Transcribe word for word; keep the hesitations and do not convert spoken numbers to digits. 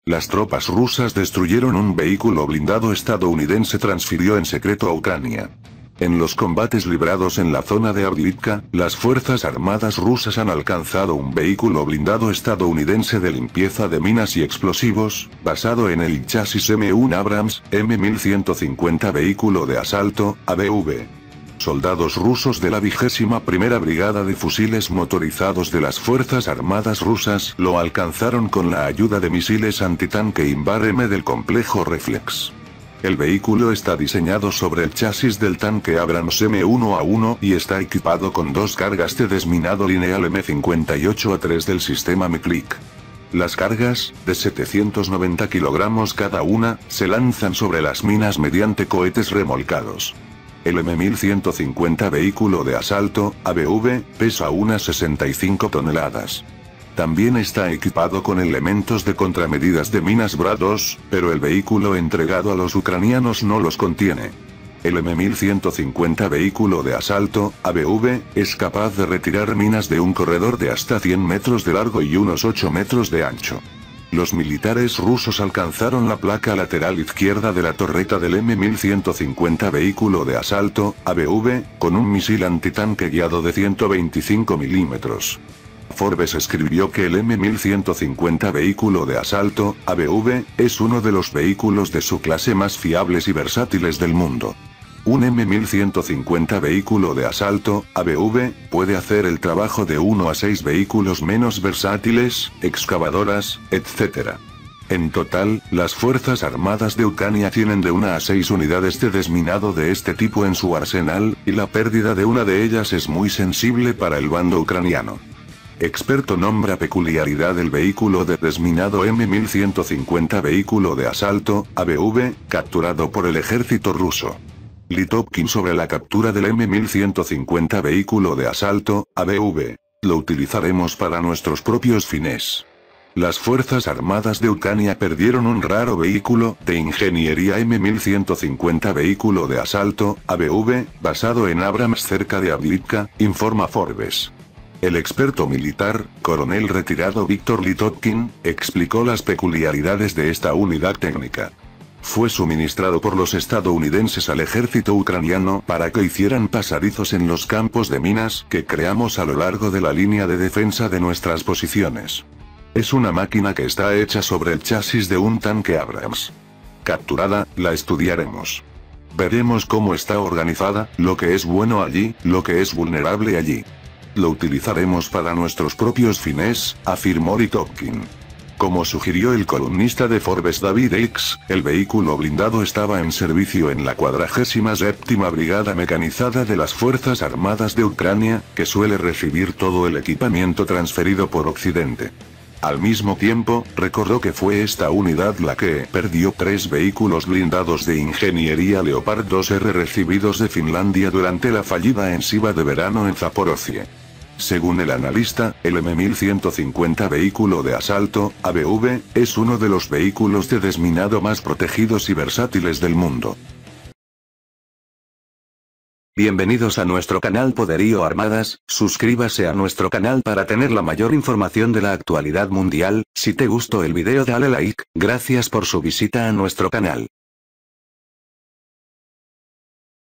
Las tropas rusas destruyeron un vehículo blindado estadounidense transfirió en secreto a Ucrania. En los combates librados en la zona de Avdiivka, las fuerzas armadas rusas han alcanzado un vehículo blindado estadounidense de limpieza de minas y explosivos, basado en el chasis eme uno Abrams, eme mil ciento cincuenta vehículo de asalto, A B V. Soldados rusos de la vigésima primera Brigada de Fusiles Motorizados de las Fuerzas Armadas Rusas lo alcanzaron con la ayuda de misiles antitanque Invar M del complejo Reflex. El vehículo está diseñado sobre el chasis del tanque Abrams eme uno A uno y está equipado con dos cargas de desminado lineal eme cincuenta y ocho A tres del sistema Miklik. Las cargas, de setecientos noventa kilogramos cada una, se lanzan sobre las minas mediante cohetes remolcados. El eme mil ciento cincuenta vehículo de asalto, A B V, pesa unas sesenta y cinco toneladas. También está equipado con elementos de contramedidas de minas B R A dos, pero el vehículo entregado a los ucranianos no los contiene. El eme mil ciento cincuenta vehículo de asalto, A B V, es capaz de retirar minas de un corredor de hasta cien metros de largo y unos ocho metros de ancho. Los militares rusos alcanzaron la placa lateral izquierda de la torreta del eme mil ciento cincuenta vehículo de asalto, A B V, con un misil antitanque guiado de ciento veinticinco milímetros. Forbes escribió que el eme mil ciento cincuenta vehículo de asalto, A B V, es uno de los vehículos de su clase más fiables y versátiles del mundo. Un eme mil ciento cincuenta vehículo de asalto, A B V, puede hacer el trabajo de uno a seis vehículos menos versátiles, excavadoras, etcétera. En total, las Fuerzas Armadas de Ucrania tienen de una a seis unidades de desminado de este tipo en su arsenal, y la pérdida de una de ellas es muy sensible para el bando ucraniano. Experto nombra peculiaridad del vehículo de desminado eme mil ciento cincuenta vehículo de asalto, A B V, capturado por el ejército ruso. Litovkin sobre la captura del eme mil ciento cincuenta vehículo de asalto, A B V. Lo utilizaremos para nuestros propios fines. Las Fuerzas Armadas de Ucrania perdieron un raro vehículo de ingeniería eme mil ciento cincuenta vehículo de asalto, A B V, basado en Abrams cerca de Avdiivka, informa Forbes. El experto militar, coronel retirado Víctor Litovkin, explicó las peculiaridades de esta unidad técnica. Fue suministrado por los estadounidenses al ejército ucraniano para que hicieran pasadizos en los campos de minas que creamos a lo largo de la línea de defensa de nuestras posiciones. Es una máquina que está hecha sobre el chasis de un tanque Abrams. Capturada, la estudiaremos. Veremos cómo está organizada, lo que es bueno allí, lo que es vulnerable allí. Lo utilizaremos para nuestros propios fines, afirmó Litovkin. Como sugirió el columnista de Forbes David X, el vehículo blindado estaba en servicio en la cuadragésima séptima Brigada Mecanizada de las Fuerzas Armadas de Ucrania, que suele recibir todo el equipamiento transferido por Occidente. Al mismo tiempo, recordó que fue esta unidad la que perdió tres vehículos blindados de ingeniería Leopard dos erre recibidos de Finlandia durante la fallida ofensiva de verano en Zaporozhye. Según el analista, el eme mil ciento cincuenta vehículo de asalto, A B V, es uno de los vehículos de desminado más protegidos y versátiles del mundo. Bienvenidos a nuestro canal Poderío Armadas, suscríbase a nuestro canal para tener la mayor información de la actualidad mundial. Si te gustó el video dale like, gracias por su visita a nuestro canal.